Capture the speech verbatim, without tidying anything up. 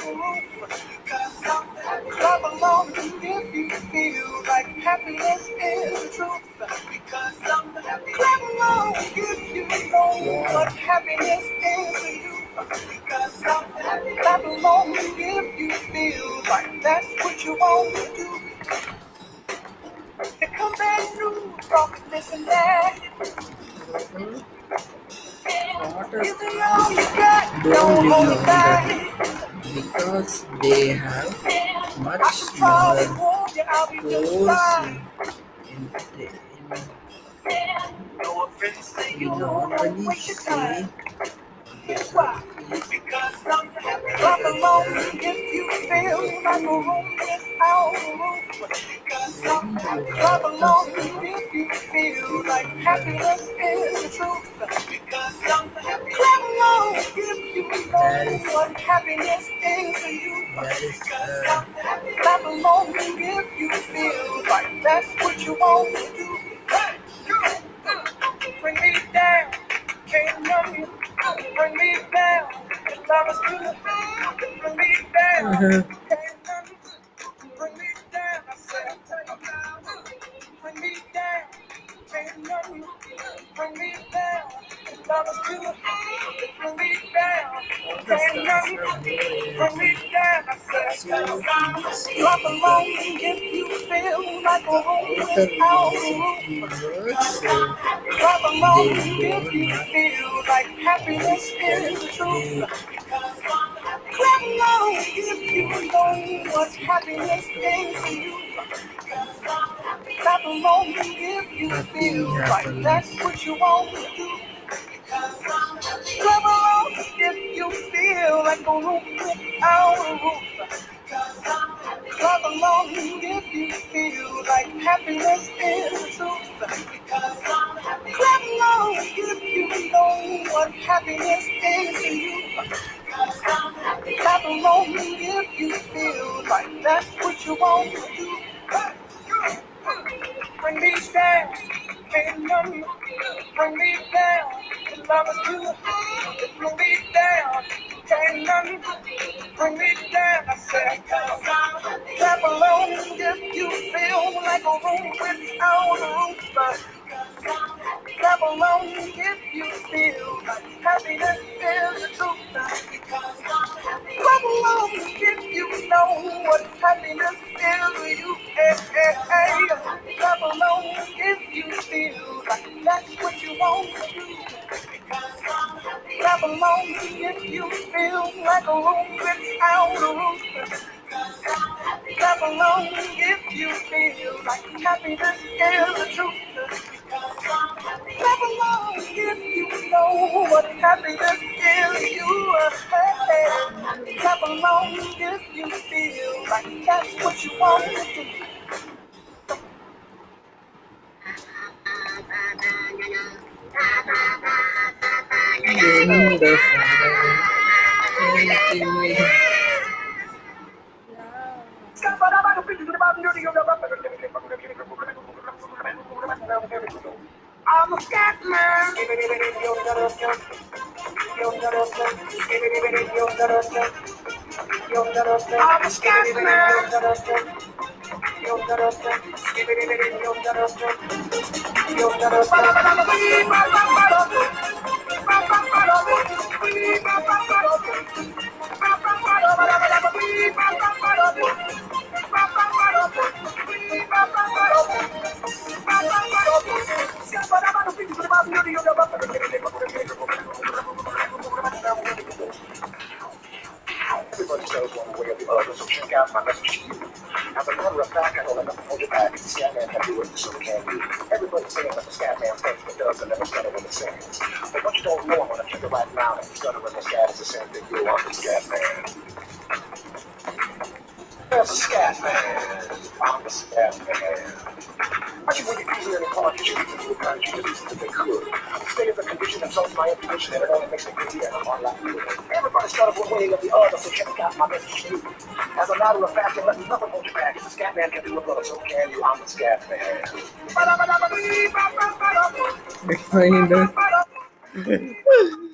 roof. Clap along if you feel like happiness is the truth. Clap along if you know what happiness is to you. Clap along if you feel like that's what you want to do. Here come that new rock, this and that. Give me all you got, don't hold it back. Because they have I much should probably more warn you, I'll be just goals fine. in, in, No offense to in, you, we don't normally waste your time. say Guess why? Because I'm happy. Clap along if you feel like a room without a roof. Because I'm happy. Clap along if you feel like happiness is the truth. Because I'm happy. Clap along if you know what happiness is to you. that is Because uh, I'm happy. Clap along if you feel like that's what you want to do. Hey, you, bring me down. Can't love you. Bring me down. If I was good, bring me down. uh-huh. Can't love you. Bring me down. I said, bring me down. Can't love you. Bring me down. If I was good, bring me down. Can't love you. Bring me down. I said, drop along if you feel like a home without a roof. So Clap along they if you will not feel like happiness is the truth. Clap along if you know what happiness is to you. Clap along if you feel like that's what you want to do. Clap along if you feel like a room without a roof. Clap along if you feel like happiness is the truth. Clap along if you know what happiness is to you. Clap along if you feel like that's what you want to do. Bring me down, can't love you. Bring me down, if I was good. Bring me down, can't love you. Bring me down, I said. Clap along if you feel like a room without a roof. Clap along if you feel like happiness is the truth. Clap along if you know what happiness is to you. Hey, hey, hey. Clap along if you feel like that's what you want to do. Clap along if you feel like a room without a roof. Clap along if you feel like happiness is the truth. Clap along if you know what happiness is to you. Hey, clap along if you feel like that's what you want to do. in the fire. Anything we have. I'm a scat man. I'm a scat man. Everybody sells one way or the other, so check out my message to you. As a matter of fact, I don't let nothing hold you back. The Scatman can do it, so can you. Everybody's saying that the Scatman thinks but does and never stutter when it sings. But what you don't know, I'm going to tell you right now that the stutter and the scat is the same thing. You are the Scatman. There's a Scatman. I'm the Scatman. I should make it easier to call you should to encourage you to do something they could. Stay in the condition and solve my information, and it only makes me easier and more likely. Everybody started one way or the other, so check out my message to you. As a matter of fact, don't let nothing hold you back. If the Scatman can do it, brother, so can you. I'm the Scatman. Find us.